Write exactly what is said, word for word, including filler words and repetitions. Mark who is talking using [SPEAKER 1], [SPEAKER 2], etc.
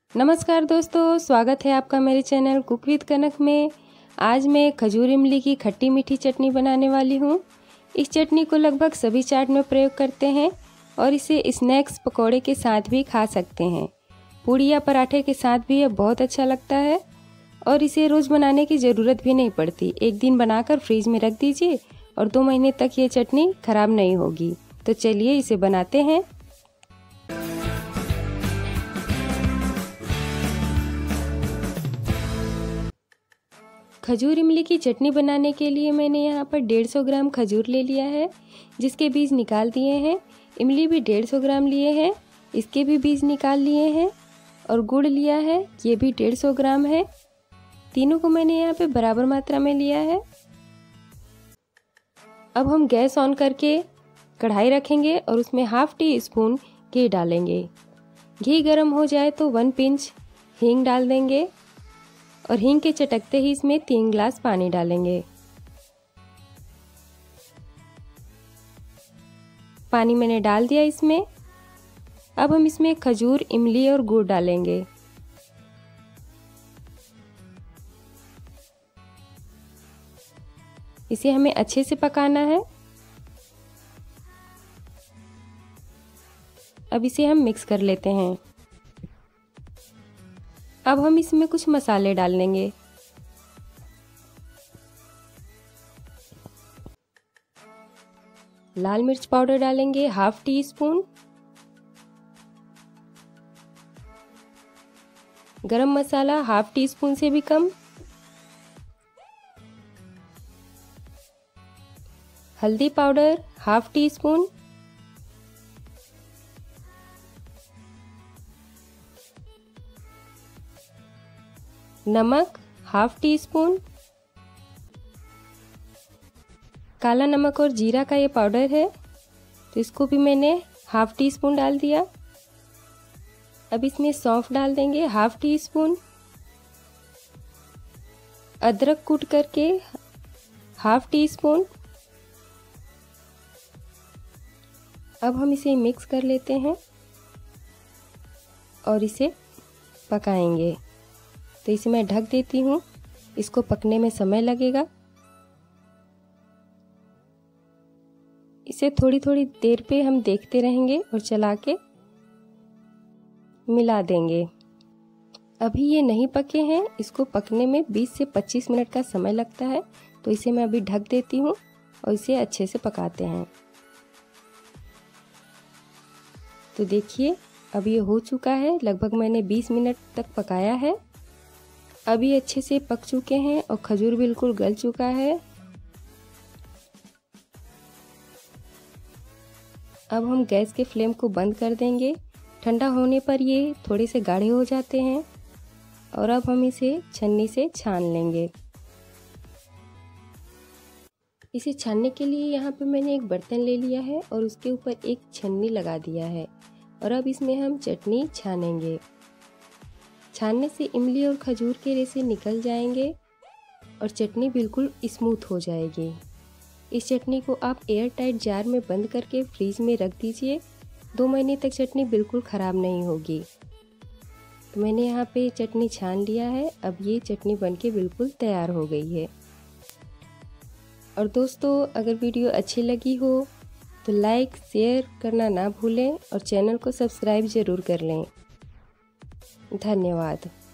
[SPEAKER 1] नमस्कार दोस्तों, स्वागत है आपका मेरे चैनल कुक विद कनक में। आज मैं खजूर इमली की खट्टी मीठी चटनी बनाने वाली हूँ। इस चटनी को लगभग सभी चाट में प्रयोग करते हैं और इसे स्नैक्स पकौड़े के साथ भी खा सकते हैं। पूड़ी या पराठे के साथ भी यह बहुत अच्छा लगता है और इसे रोज़ बनाने की ज़रूरत भी नहीं पड़ती। एक दिन बनाकर फ्रीज में रख दीजिए और दो महीने तक ये चटनी ख़राब नहीं होगी। तो चलिए इसे बनाते हैं। खजूर इमली की चटनी बनाने के लिए मैंने यहाँ पर डेढ़ सौ ग्राम खजूर ले लिया है, जिसके बीज निकाल दिए हैं। इमली भी डेढ़ सौ ग्राम लिए हैं, इसके भी बीज निकाल लिए हैं। और गुड़ लिया है, ये भी डेढ़ सौ ग्राम है। तीनों को मैंने यहाँ पे बराबर मात्रा में लिया है। अब हम गैस ऑन करके कढ़ाई रखेंगे और उसमें हाफ टी स्पून घी डालेंगे। घी गर्म हो जाए तो वन पिंच हींग डाल देंगे और हींग के चटकते ही इसमें तीन ग्लास पानी डालेंगे। पानी मैंने डाल दिया इसमें। अब हम इसमें खजूर, इमली और गुड़ डालेंगे। इसे हमें अच्छे से पकाना है। अब इसे हम मिक्स कर लेते हैं। अब हम इसमें कुछ मसाले डाल देंगे। लाल मिर्च पाउडर डालेंगे हाफ टी स्पून। गरम मसाला हाफ टी स्पून से भी कम। हल्दी पाउडर हाफ टी स्पून। नमक हाफ टी स्पून। काला नमक और जीरा का ये पाउडर है, तो इसको भी मैंने हाफ टी स्पून डाल दिया। अब इसमें सौंफ डाल देंगे हाफ टी स्पून। अदरक कूट करके हाफ टी स्पून। अब हम इसे मिक्स कर लेते हैं और इसे पकाएंगे। तो इसे मैं ढक देती हूँ, इसको पकने में समय लगेगा। इसे थोड़ी थोड़ी देर पे हम देखते रहेंगे और चला के मिला देंगे। अभी ये नहीं पके हैं, इसको पकने में बीस से पच्चीस मिनट का समय लगता है। तो इसे मैं अभी ढक देती हूँ और इसे अच्छे से पकाते हैं। तो देखिए अब ये हो चुका है, लगभग मैंने बीस मिनट तक पकाया है। अभी अच्छे से पक चुके हैं और खजूर बिल्कुल गल चुका है। अब हम गैस के फ्लेम को बंद कर देंगे। ठंडा होने पर ये थोड़े से गाढ़े हो जाते हैं और अब हम इसे छन्नी से छान लेंगे। इसे छानने के लिए यहाँ पे मैंने एक बर्तन ले लिया है और उसके ऊपर एक छन्नी लगा दिया है और अब इसमें हम चटनी छानेंगे। छानने से इमली और खजूर के रेसे निकल जाएंगे और चटनी बिल्कुल स्मूथ हो जाएगी। इस चटनी को आप एयर टाइट जार में बंद करके फ्रीज में रख दीजिए। दो महीने तक चटनी बिल्कुल ख़राब नहीं होगी। तो मैंने यहाँ पे चटनी छान लिया है। अब ये चटनी बनके बिल्कुल तैयार हो गई है। और दोस्तों, अगर वीडियो अच्छी लगी हो तो लाइक शेयर करना ना भूलें और चैनल को सब्सक्राइब ज़रूर कर लें। धन्यवाद।